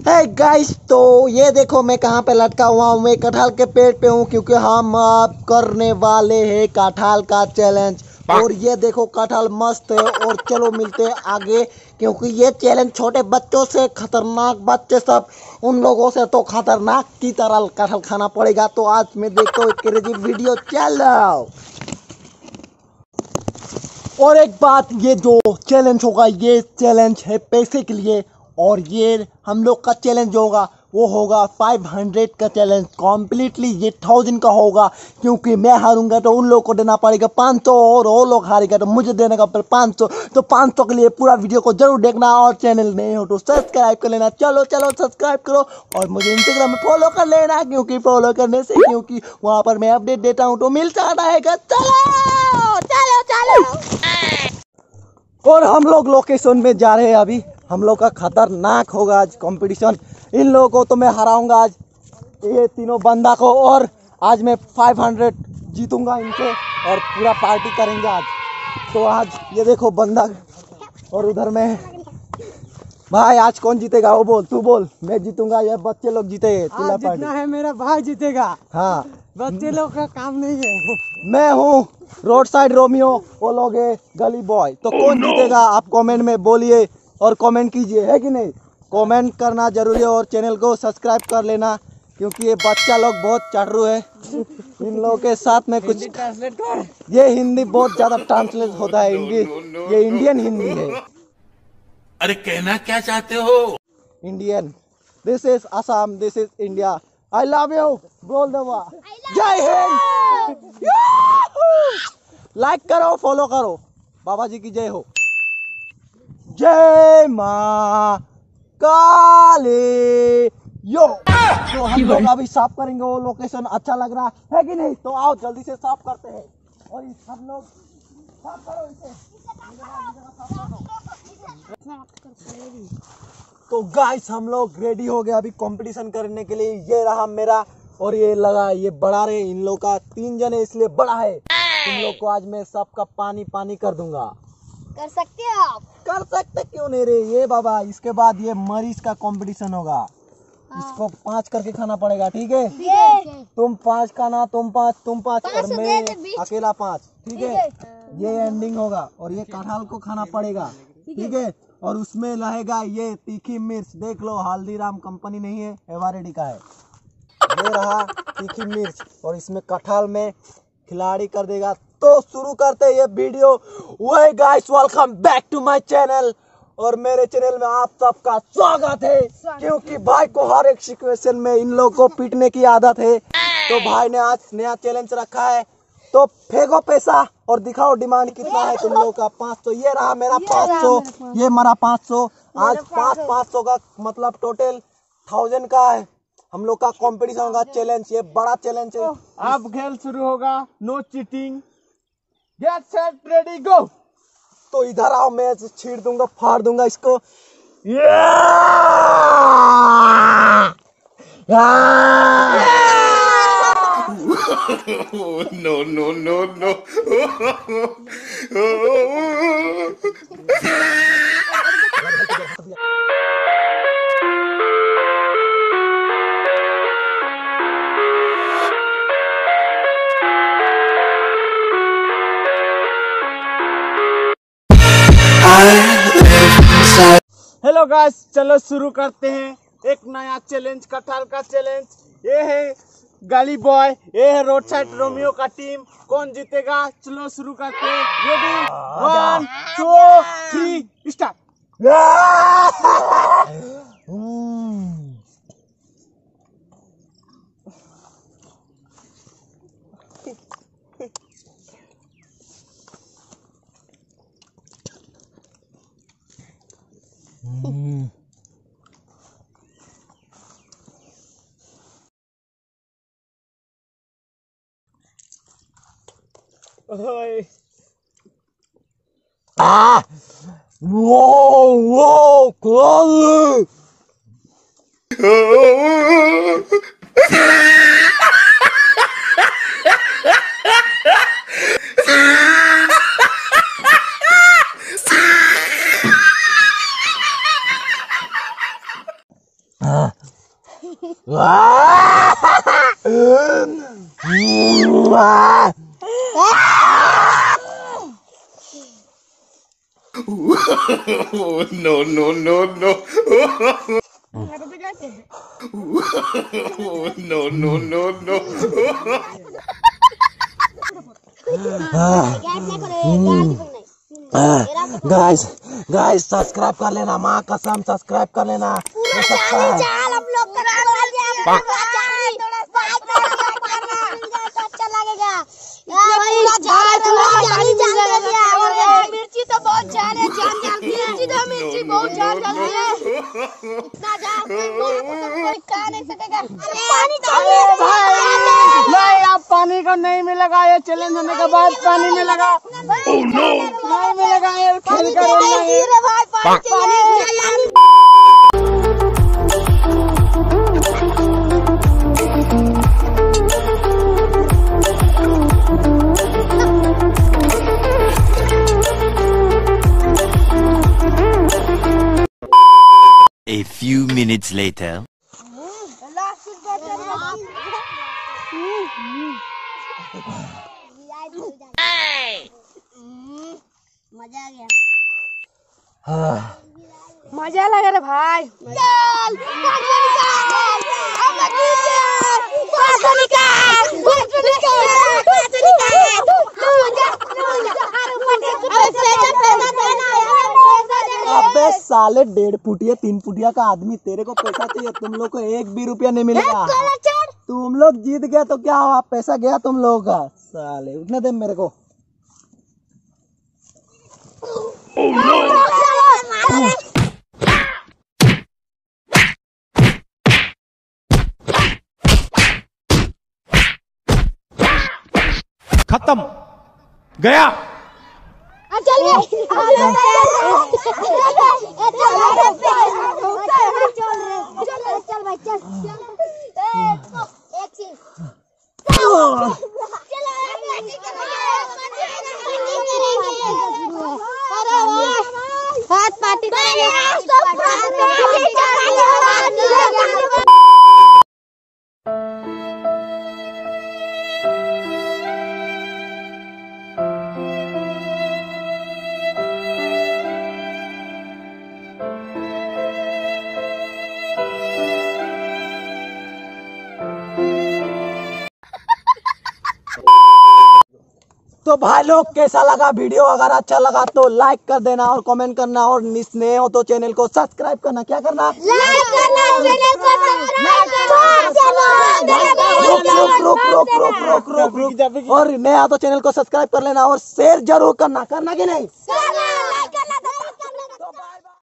है गाइस, तो ये देखो मैं कहाँ पे लटका हुआ हूँ। मैं कटहल के पेड़ पे हूँ क्योंकि हम आप करने वाले हैं कटहल का चैलेंज। और ये देखो कटहल मस्त है। और चलो मिलते हैं आगे, क्योंकि ये चैलेंज छोटे बच्चों से खतरनाक, बच्चे सब उन लोगों से तो खतरनाक की तरह कटहल खाना पड़ेगा। तो आज मैं देखता हूँ क्रेजी वीडियो। चलो, और एक बात, ये जो चैलेंज होगा ये चैलेंज है पैसे के लिए। और ये हम लोग का चैलेंज होगा वो होगा 500 का चैलेंज कम्प्लीटली। ये 1000 का होगा, क्योंकि मैं हारूंगा तो उन लोगों को देना पड़ेगा 500 और वो लोग हारेगा तो मुझे देने का 500। तो 500 के लिए पूरा वीडियो को जरूर देखना। और चैनल नए हो तो सब्सक्राइब कर लेना। चलो चलो सब्सक्राइब करो और मुझे इंस्टाग्राम में फॉलो कर लेना, क्योंकि फॉलो करने से क्योंकि वहाँ पर मैं अपडेट देता हूँ तो मिलता रहेगा। चलो चलो चलो। और हम लोग लोकेशन में जा रहे हैं अभी। हम लोग का खतरनाक होगा आज कंपटीशन। इन लोगों को तो मैं हराऊंगा आज, ये तीनों बंदा को। और आज मैं 500 जीतूंगा इनसे और पूरा पार्टी करेंगे आज। तो आज ये देखो बंदा, और उधर में भाई आज कौन जीतेगा वो बोल, तू बोल। मैं जीतूंगा, ये बच्चे लोग जीतेंगे। आज जीतना है, मेरा भाई जीतेगा। हाँ, बच्चे लोग का काम नहीं है। मैं हूँ रोड साइड रोमियो, वो लोग है गली बॉय। तो कौन जीतेगा आप कमेंट में बोलिए और कमेंट कीजिए, है कि नहीं? कमेंट करना जरूरी है और चैनल को सब्सक्राइब कर लेना, क्योंकि ये बच्चा लोग बहुत चाटरू है। इन लोगों के साथ में कुछ ट्रांसलेट कर। ये हिंदी बहुत ज्यादा ट्रांसलेट होता है हिंदी। ये इंडियन हिंदी है। अरे कहना क्या चाहते हो? Indian. This is Assam, this is India. I love you बोल दो। जय हिंद। लाइक करो, फॉलो करो। बाबा जी की जय हो। जय माँ काली। यो, तो हम लोग अभी साफ करेंगे। वो लोकेशन अच्छा लग रहा है कि नहीं? तो आओ जल्दी से साफ करते हैं। और इस सब लोग साफ करो इसे। तो गाइस हम लोग रेडी हो गए अभी कंपटीशन करने के लिए। ये रहा मेरा, और ये लगा, ये बड़ा रे इन लोग का 3 जने इसलिए बड़ा है। तुम लोग को आज मैं सबका पानी पानी कर दूंगा। कर सकते हो आप? कर सकते क्यों नहीं रे। ये बाबा, इसके बाद ये मरीज का कंपटीशन होगा। इसको 5 करके खाना पड़ेगा, ठीक है? तुम 5 खाना, तुम 5, तुम 5 और मैं अकेला 5, ठीक है? ये एंडिंग होगा। और ये कटहल को खाना पड़ेगा, ठीक है? और उसमें रहेगा ये तीखी मिर्च। देख लो, हल्दीराम कंपनी नहीं है, एवरेडी का है। ये रहा तीखी मिर्च, और इसमें कटहल में खिलाड़ी कर देगा। तो शुरू करते हैं ये वीडियो। वही guys, welcome back to my channel. और मेरे चैनल में आप सबका स्वागत है, क्योंकि भाई को हर एक सिचुएशन में इन लोगों को पीटने की आदत है। तो भाई ने आज नया चैलेंज रखा है। तो फेंको पैसा और दिखाओ डिमांड कितना है तुम लोगों का। 500। ये रहा मेरा 500, ये मेरा 500। आज 500 का मतलब टोटल 1000 का है हम लोग का कंपटीशन का चैलेंज। ये बड़ा चैलेंज है। अब खेल शुरू होगा, no cheating. Get set ready go. तो इधर आओ, मैं छीड़ दूंगा, फाड़ दूंगा इसको। No, no, no, no. Hello guys, चलो शुरू करते हैं एक नया चैलेंज, कटहल का चैलेंज। ये है गली बॉय, ये है रोड साइड रोमियो का टीम। कौन जीतेगा? चलो शुरू करते हैं। Ready, 1 2 3 start. Whoa, Gully! No, no, no, no. No, no, no, no. Guys guys subscribe कर लेना, माँ कसम सब्सक्राइब कर लेना। हो सकता है हम लोग अच्छा लगेगा। मिर्ची तो बहुत जान है, जान मिर्ची बहुत जान है। इतना जान कोई खा नहीं सकेगा। पानी चाहिए नहीं, आप पानी का नहीं मिलेगा। ये चैलेंज होने के बाद पानी मिलेगा। नहीं मिलेगा, ये खेल कर A few minutes later. मजा आ गया। मजा लगा रे भाई। अबे साले 1.5 फुटिया 3 फुटिया का आदमी, तेरे को पैसा चाहिए, तुम लोग को 1 भी रुपया नहीं मिलेगा। तुम लोग जीत गए तो क्या हुआ, पैसा गया तुम लोगों का। साले उतने दे मेरे को। खत्म गया। चल भाई चल। एक चीज हाथ पार्टी तो भाई लोग कैसा लगा वीडियो, अगर अच्छा लगा तो लाइक कर देना और कमेंट करना, और नए हो तो चैनल को सब्सक्राइब करना। क्या करना? रुक। और नया तो चैनल को सब्सक्राइब कर लेना और शेयर जरूर करना कि नहीं?